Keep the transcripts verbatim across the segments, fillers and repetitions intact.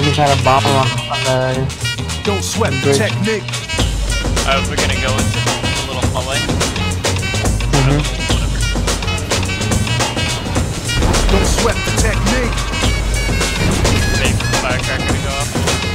you try to bomb on, on the... Don't sweat the technique. Uh, we're gonna go into a little hallway. Mm-hmm. Don't sweat the technique. Wait for the firecracker to go off.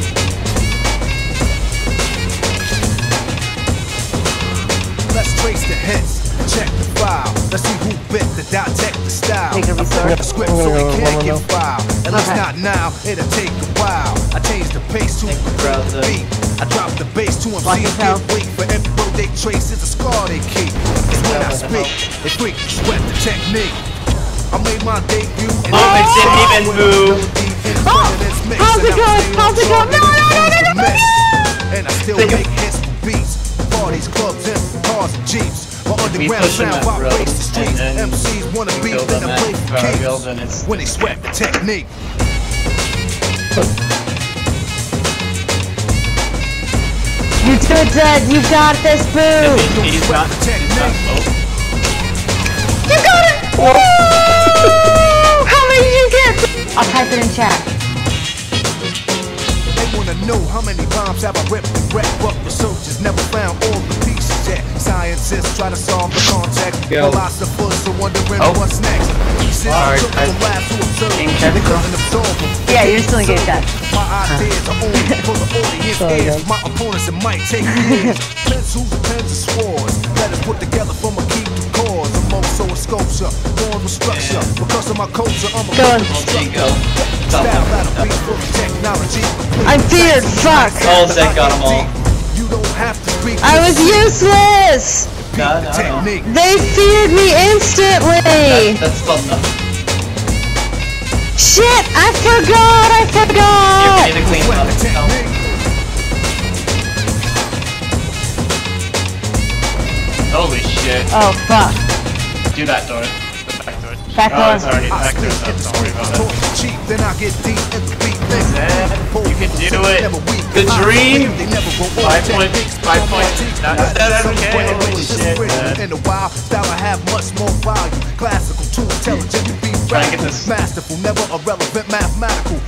Let's trace the hits. Check the file. Let's see who bit the dissect the style. Take a I flip the script so it can't get filed. At least Okay. not now, it'll take a while. I change the pace to the beat. I drop the bass to them, Watch see yourself. get weak. For every road they trace is a scar they keep. It's when I speak, they freak, sweat the technique. I made my debut and Oh, it didn't even move. How's it going? How's it going? No, no, no, no, no, no! And I still Think of- make hits for beats. Parties, clubs, and cars and jeeps. My We underground push them sound up road, vibrates the streets. and then M Cs wanna we beat, build then them I at play for Power keeps. Guild, and it's When they sweat the technique. You two are dead. You got this, boo. Don't He's sweat not. the He's technique. not. Oh, You got it. Woo! How many did you get? I'll type it in chat. They wanna know how many bombs have I ripped and wrecked, but researchers never found all the pieces yet. Scientists try to solve the context. Yo. Philosophers are wondering Oh. what's next. Pieces Alright, took I- from labs to observe. King They Tentacle. couldn't absorb them. Yeah, you're still in game chat. My ideas are only for the audience Sorry, ears. guys. My opponents, it might take years. Pencils, pens, and swords. Letters put together from a key to cause. A moso, a sculpture, born with structure. Because of my culture, I'm a Go on. Jingo. style that'll be full of technology. I'm feared. Fuck. Oh, Zach got them all. You don't have to speak. I was useless. No, no, no. Technique. They feared me instantly. That, that's still enough. Shit! I forgot. I Here, we forgot. need to clean Sweat up. the technique. Holy shit. Oh fuck. Do that door. The back door. Back Oh, on. it's already I back there, speak so in the don't worry streets, about talk it. cheap, then I get deep in the beat. Then Zach, you can do it. Never weak. The dream. They never go Five on point- techniques. five I'm point- on teach. not- Got that- some okay, way holy with this shit, rhythm. man. In a while, style I have much more value. Classical, too intelligent to be Try and get radical. this. Masterful, never irrelevant, mathematical.